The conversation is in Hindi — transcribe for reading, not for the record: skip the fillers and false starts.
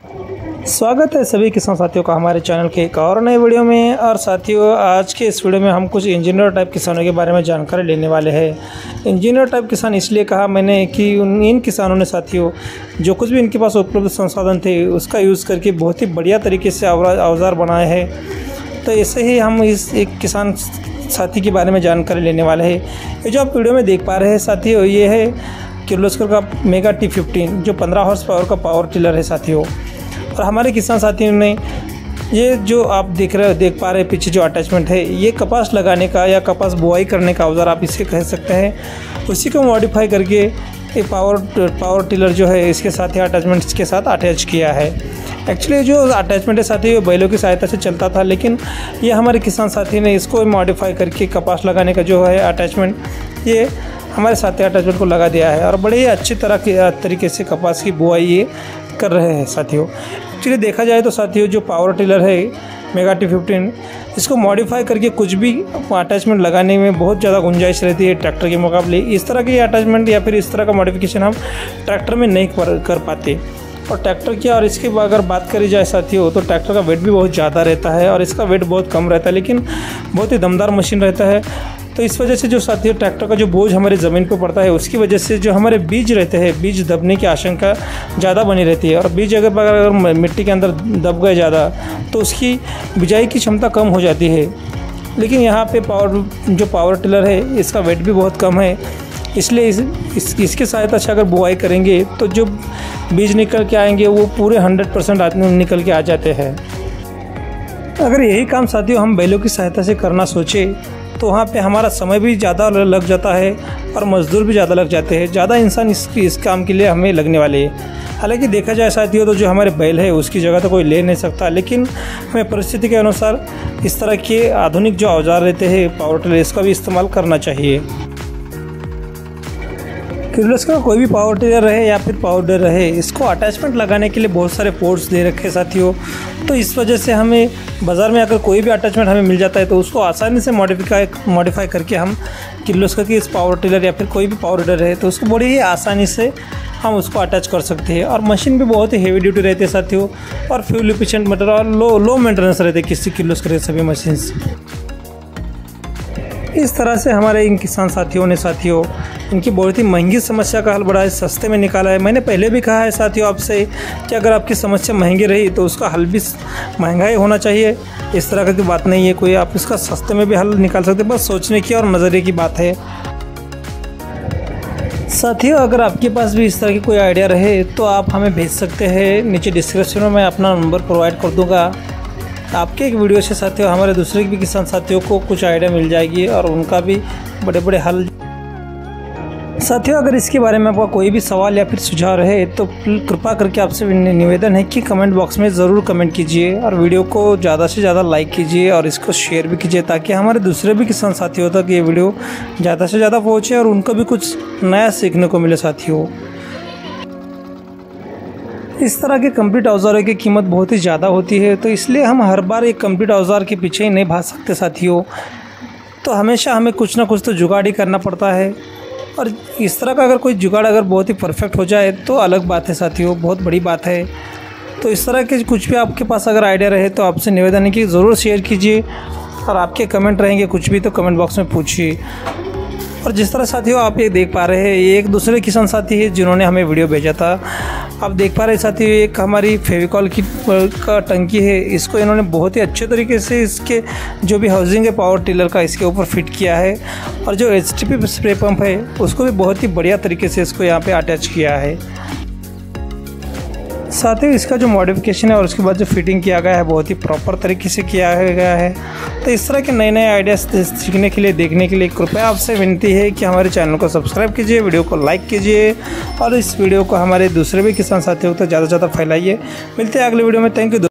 स्वागत है सभी किसान साथियों का हमारे चैनल के एक और नए वीडियो में। और साथियों, आज के इस वीडियो में हम कुछ इंजीनियर टाइप किसानों के बारे में जानकारी लेने वाले हैं। इंजीनियर टाइप किसान इसलिए कहा मैंने कि इन किसानों ने साथियों जो कुछ भी इनके पास उपलब्ध संसाधन थे उसका यूज़ करके बहुत ही बढ़िया तरीके से औजार बनाए हैं। तो ऐसे ही हम इस एक किसान साथी के बारे में जानकारी लेने वाले हैं। ये जो आप वीडियो में देख पा रहे हैं साथियों, ये है किर्लोस्कर का मेगा T15 जो 15 हॉर्स पावर का पावर टिलर है साथियों। और हमारे किसान साथियों ने ये जो आप देख पा रहे हैं पीछे जो अटैचमेंट है, ये कपास लगाने का या कपास बुआई करने का औजार आप इसे कह सकते हैं। उसी को मॉडिफाई करके ये पावर टिलर जो है इसके साथ ही अटैचमेंट्स के साथ अटैच किया है। एक्चुअली जो अटैचमेंट है साथी बैलों की सहायता से चलता था, लेकिन ये हमारे किसान साथी ने इसको मॉडिफाई करके कपास लगाने का जो है अटैचमेंट, ये हमारे साथी अटैचमेंट को लगा दिया है और बड़े ही अच्छी तरीके से कपास की बुआई ये कर रहे हैं साथियों। एक्चुअली देखा जाए तो साथियों जो पावर टिलर है मेगा T15, इसको मॉडिफाई करके कुछ भी अटैचमेंट लगाने में बहुत ज़्यादा गुंजाइश रहती है ट्रैक्टर के मुकाबले। इस तरह के अटैचमेंट या फिर इस तरह का मॉडिफिकेशन हम ट्रैक्टर में नहीं कर पाते। और ट्रैक्टर की और इसकी अगर बात करी जाए साथियों तो ट्रैक्टर का वेट भी बहुत ज़्यादा रहता है और इसका वेट बहुत कम रहता है, लेकिन बहुत ही दमदार मशीन रहता है। तो इस वजह से जो साथियों ट्रैक्टर का जो बोझ हमारे ज़मीन पर पड़ता है उसकी वजह से जो हमारे बीज रहते हैं, बीज दबने की आशंका ज़्यादा बनी रहती है। और बीज अगर मिट्टी के अंदर दब गए ज़्यादा तो उसकी बिजाई की क्षमता कम हो जाती है। लेकिन यहाँ पे पावर टिलर है इसका वेट भी बहुत कम है, इसलिए इसकी सहायता से अगर बुआई करेंगे तो जो बीज निकल के आएंगे वो पूरे 100% निकल के आ जाते हैं। अगर यही काम साथियों हम बैलों की सहायता से करना सोचे तो वहाँ पे हमारा समय भी ज़्यादा लग जाता है और मज़दूर भी ज़्यादा लग जाते हैं, ज़्यादा इंसान इस काम के लिए हमें लगने वाले हैं। हालांकि देखा जाए साथियों तो जो हमारे बैल है उसकी जगह तो कोई ले नहीं सकता, लेकिन हमें परिस्थिति के अनुसार इस तरह के आधुनिक जो औजार रहते हैं पावर टिलर, इसका भी इस्तेमाल करना चाहिए। किर्लोस्कर का कोई भी पावर टिलर रहे या फिर पावर टिलर रहे, इसको अटैचमेंट लगाने के लिए बहुत सारे पोर्ट्स दे रखे हैं साथियों। तो इस वजह से हमें बाज़ार में अगर कोई भी अटैचमेंट हमें मिल जाता है तो उसको आसानी से मॉडिफाई करके हम किर्लोस्कर की इस पावर टिलर या फिर कोई भी पावर टिलर है तो उसको बड़ी ही आसानी से हम उसको अटैच कर सकते हैं। और मशीन भी बहुत ही हेवी ड्यूटी रहती है साथियों और फ्यूल एफिशिएंट मटेरियल और लो मेंटेनेंस रहते हैं किसी किर्लोस्कर के सभी मशीन। इस तरह से हमारे इन किसान साथियों ने इनकी बहुत ही महंगी समस्या का हल बड़ा सस्ते में निकाला है। मैंने पहले भी कहा है साथियों आपसे कि अगर आपकी समस्या महंगी रही तो उसका हल भी महंगा ही होना चाहिए। इस तरह की बात नहीं है कोई, आप इसका सस्ते में भी हल निकाल सकते हैं, बस सोचने की और नज़रिए की बात है साथियों। अगर आपके पास भी इस तरह की कोई आइडिया रहे तो आप हमें भेज सकते हैं, नीचे डिस्क्रिप्शन में मैं अपना नंबर प्रोवाइड कर दूँगा। आपके एक वीडियो से साथियों हमारे दूसरे भी किसान साथियों को कुछ आइडिया मिल जाएगी और उनका भी बड़े बड़े हल। साथियों अगर इसके बारे में आपका कोई भी सवाल या फिर सुझाव रहे तो कृपा करके आपसे निवेदन है कि कमेंट बॉक्स में ज़रूर कमेंट कीजिए और वीडियो को ज़्यादा से ज़्यादा लाइक कीजिए और इसको शेयर भी कीजिए ताकि हमारे दूसरे भी किसान साथियों तक ये वीडियो ज़्यादा से ज़्यादा पहुँचे और उनको भी कुछ नया सीखने को मिले साथियों। इस तरह के कंप्लीट औजारों की कीमत बहुत ही ज़्यादा होती है, तो इसलिए हम हर बार एक कंप्लीट औजार के पीछे ही नहीं भाग सकते साथियों। तो हमेशा हमें कुछ ना कुछ तो जुगाड़ ही करना पड़ता है। और इस तरह का अगर कोई जुगाड़ अगर बहुत ही परफेक्ट हो जाए तो अलग बात है साथियों, बहुत बड़ी बात है। तो इस तरह के कुछ भी आपके पास अगर आइडिया रहे तो आपसे निवेदन है कि ज़रूर शेयर कीजिए और आपके कमेंट रहेंगे कुछ भी तो कमेंट बॉक्स में पूछिए। और जिस तरह साथियों आप ये देख पा रहे हैं ये एक दूसरे किसान साथी है जिन्होंने हमें वीडियो भेजा था। आप देख पा रहे हैं साथियों एक हमारी फेविकॉल की का टंकी है, इसको इन्होंने बहुत ही अच्छे तरीके से इसके जो भी हाउसिंग है पावर टिलर का इसके ऊपर फिट किया है। और जो HTP स्प्रे पंप है उसको भी बहुत ही बढ़िया तरीके से इसको यहाँ पे अटैच किया है। साथ ही इसका जो मॉडिफिकेशन है और उसके बाद जो फिटिंग किया गया है बहुत ही प्रॉपर तरीके से किया गया है। तो इस तरह के नए नए आइडियाज़ सीखने के लिए, देखने के लिए कृपया आपसे विनती है कि हमारे चैनल को सब्सक्राइब कीजिए, वीडियो को लाइक कीजिए और इस वीडियो को हमारे दूसरे भी किसान साथियों तक ज़्यादा से ज़्यादा फैलाइए। मिलते हैं अगले वीडियो में। Thank you.